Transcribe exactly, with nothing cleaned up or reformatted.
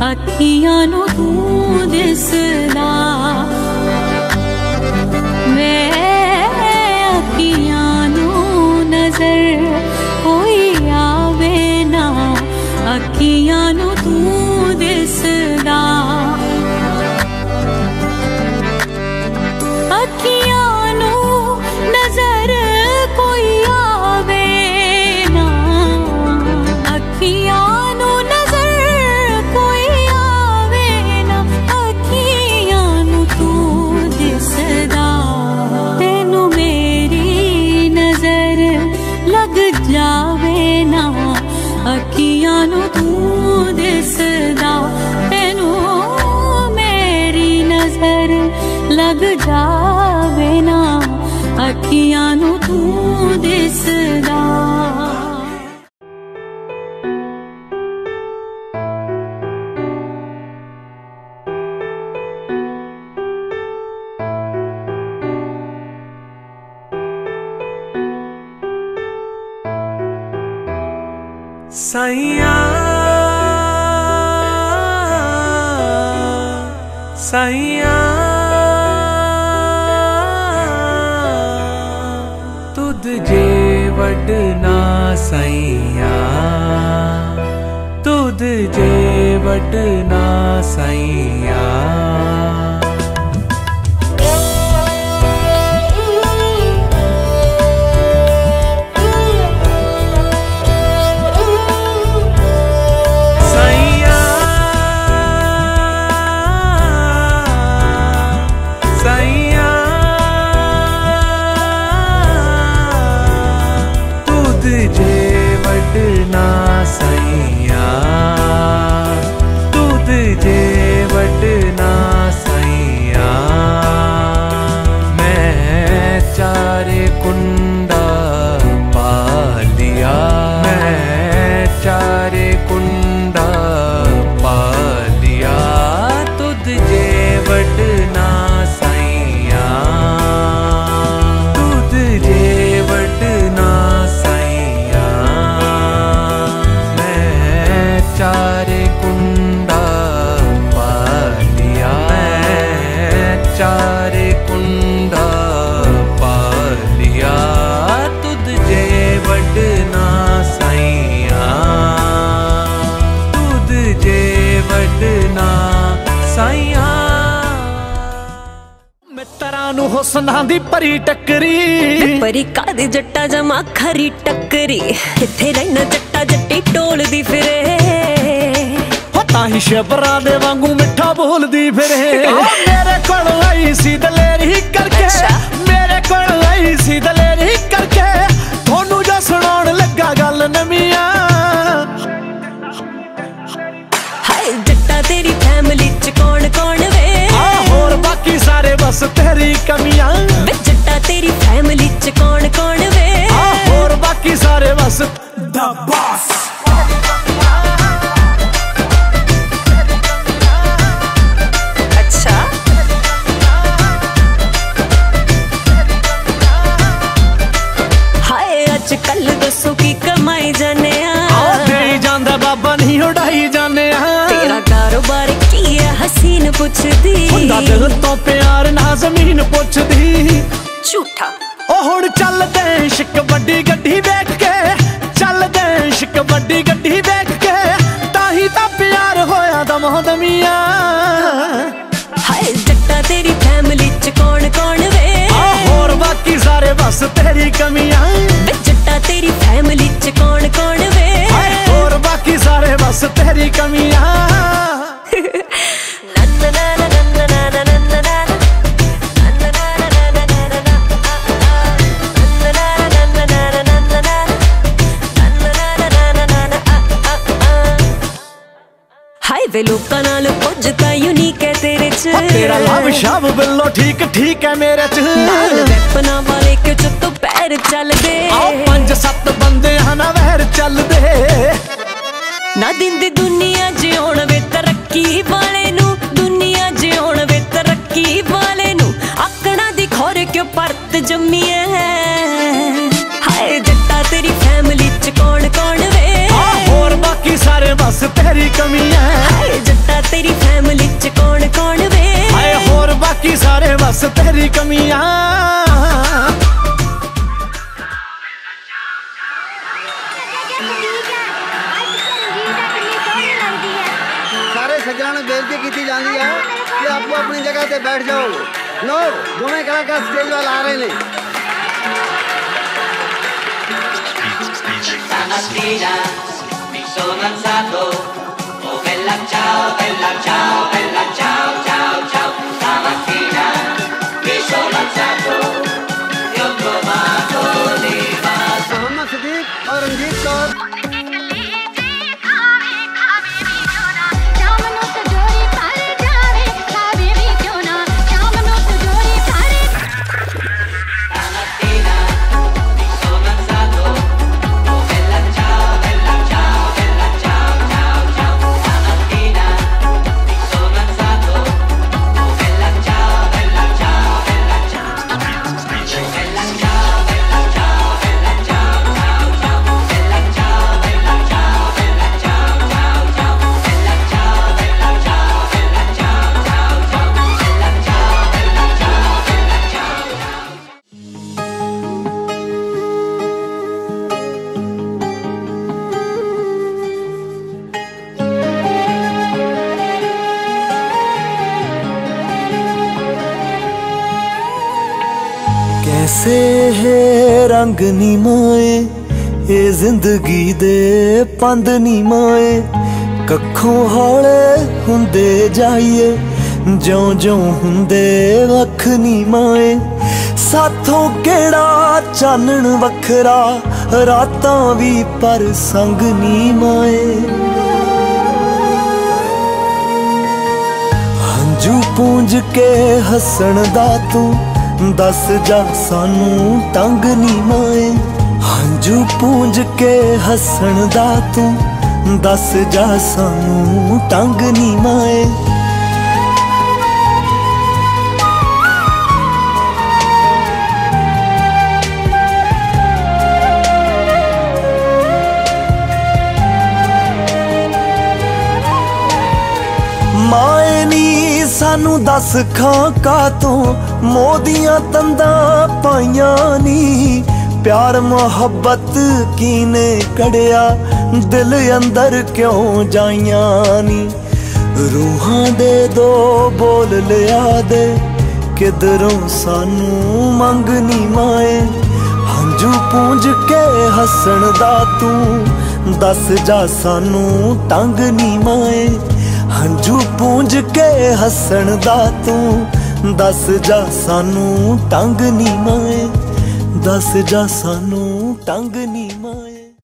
अखियां नू तू दिसदा मैं अखियां नू नजर कोई आवे ना अखियां नू तू दिसदा अखियां नू नजर कोई आवे ना अखियां नू नजर कोई आवे ना अखियां नू तू दिसदा तेनू मेरी नजर लग जावे ना अखियां नू तू दिसदा तेनू मेरी नजर लग जावे ना अखियां नू तू दिसदा साइया साइया तुद जे वडना साइया तुद जे वडना साइया हुस्नां दी परी टक्करी परी कादी जट्टा जमा खरी टक्करी किथे रहना जट्टा जट्टी टोलदी फिरे हो ताही शबरा दे वांगू मिठा बोलदी फिरे मेरे कोल आई सी दलेरी करके मेरे कोल आई सी दलेरी करके थोनू जो सुनाउण लगा गल नमिया हाय जट्टा तेरी फैमिली च कौन कौन वे होर बाकी सारे बस तेरी कमियां जट्टा तेरी फैमिली च कौन कौन वे और बाकी सारे बस द बॉस अच्छा हाय अजकल दसो की कमाई जाने दे जांदा बाबा नहीं उड़ाई जाने तेरा कारोबार की है हसीन पुछदी हुंदा दिल तो प्यार ना जमीन पुछदी झूठा ओ हुण चलदे इश्क वड्डी गड्डी वेख के चलदे इश्क वड्डी गड्डी वेख के ताही तां प्यार होया दमो दमिया हाय जट्टा तेरी फैमिली च कौन कौन वे और बाकी सारे बस तेरी कमियां जट्टा तेरी फैमिली च कौन कौन वे और बाकी सारे बस तेरी कमियां वे लोकां नाल कुछ तां यूनिक है तेरे च तेरा लव शव बिल्लो ठीक ठीक है मेरे च नाल वेपना वाले के चुत्तो पैर चल दे आओ पंज सत्त बंदे हना वहर चल दे ना दिन दी दुनिया जिउण वे तरक्की वाले नू दुनिया जिउण वे तरक्की वाले नू आकड़ा दी खोर क्यों परत जम्मी है हाय जट्टा तेरी फैमिली च कौन कौन वे और बाकी सारे बस तेरी कमी है हाय जट्टा तेरी फैमिली च कौन कौन वे? हाय होर बाकी सारे बस तेरी कमियां। सारे सज्जनों ने बेनती की जाती है कि आपको अपनी जगह से बैठ जाओ। नो दोनों कलाकार स्टेज वाले आ रहे हैं। Stamattina mi sono alzato, oh bella ciao, bella ciao, bella ciao, ciao, ciao. Stamattina mi sono alzato e ho trovato l'invaso. Mohammad Siddique और रंजीत कौर। कैसे है रंग नी माए ये जिंदगी दे पंद नी माए, कखों हौले हुंदे जाइए ज्यों ज्यों हुंदे वख नी माए। साथों केड़ा चानन वखरा रातां भी पर संग नी माए। हंजू पूंज के हसन दा तू दस जा सानू तंग नी माए। हंजू पूंज के हसन दा तू दस जा सानू तंग नी माए। माए नी सानू दस खां का तू मोदियां तंदा पाइया नी। प्यार मोहब्बत कीने कड़िया दिल अंदर क्यों जाइया नी। रूहां दे दो बोल लिया दे किधरों सानू मंग नी माए। हंजू पूंज के हसन दा तू दस जा सानू तंग नी माए। हंजू पूंज के हसन दा तू दस जा सानू तंग नी माए। दस जा सानू तंग नी